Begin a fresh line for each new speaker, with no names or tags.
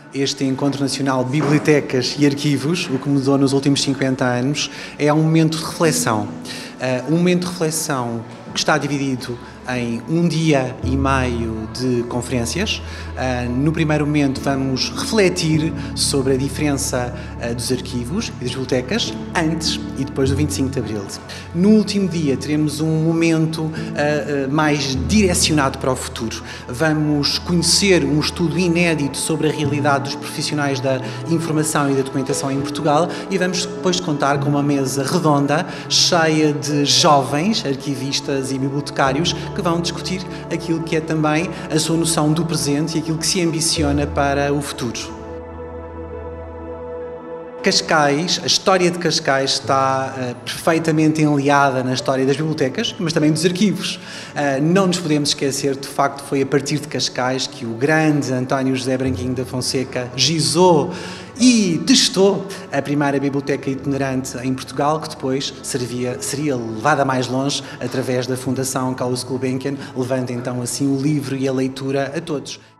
Este Encontro Nacional Bibliotecas e Arquivos, o que mudou nos últimos 50 anos, é um momento de reflexão. Um momento de reflexão que está dividido em 1 dia e meio de conferências. No primeiro momento vamos refletir sobre a diferença dos arquivos e das bibliotecas antes e depois do 25 de Abril. No último dia teremos um momento mais direcionado para o futuro. Vamos conhecer um estudo inédito sobre a realidade dos profissionais da informação e da documentação em Portugal e vamos depois contar com uma mesa redonda cheia de jovens arquivistas e bibliotecários que vão discutir aquilo que é também a sua noção do presente e aquilo que se ambiciona para o futuro. Cascais, a história de Cascais está perfeitamente enliada na história das bibliotecas, mas também dos arquivos. Não nos podemos esquecer, de facto, foi a partir de Cascais que o grande António José Branquinho da Fonseca gizou e testou a primeira biblioteca itinerante em Portugal, que depois seria levada mais longe através da Fundação Carlos Gulbenkian, levando então assim o livro e a leitura a todos.